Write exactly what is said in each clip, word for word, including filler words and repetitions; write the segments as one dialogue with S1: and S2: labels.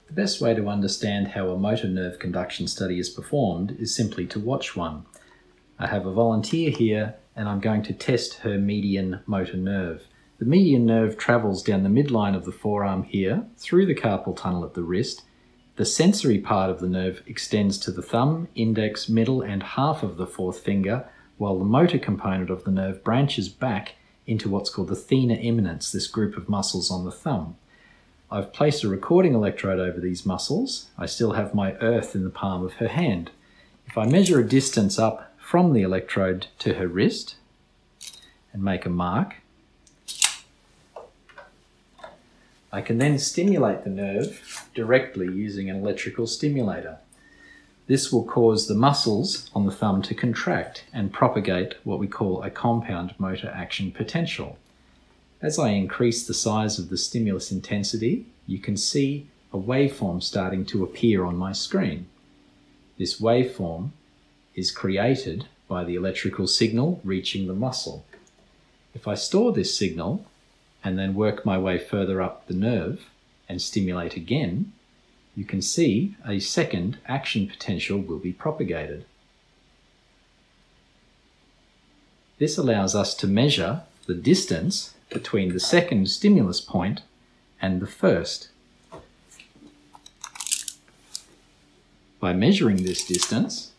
S1: The best way to understand how a motor nerve conduction study is performed is simply to watch one. I have a volunteer here and I'm going to test her median motor nerve. The median nerve travels down the midline of the forearm here, through the carpal tunnel at the wrist. The sensory part of the nerve extends to the thumb, index, middle and half of the fourth finger, while the motor component of the nerve branches back into what's called the thenar eminence, this group of muscles on the thumb. I've placed a recording electrode over these muscles. I still have my earth in the palm of her hand. If I measure a distance up from the electrode to her wrist and make a mark, I can then stimulate the nerve directly using an electrical stimulator. This will cause the muscles on the thumb to contract and propagate what we call a compound motor action potential. As I increase the size of the stimulus intensity, you can see a waveform starting to appear on my screen. This waveform is created by the electrical signal reaching the muscle. If I store this signal and then work my way further up the nerve and stimulate again, you can see a second action potential will be propagated. This allows us to measure the distance between the second stimulus point and the first. By measuring this distance,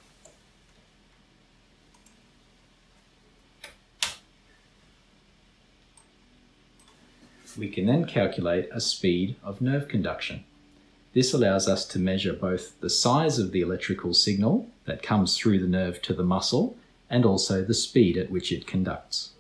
S1: we can then calculate a speed of nerve conduction. This allows us to measure both the size of the electrical signal that comes through the nerve to the muscle and also the speed at which it conducts.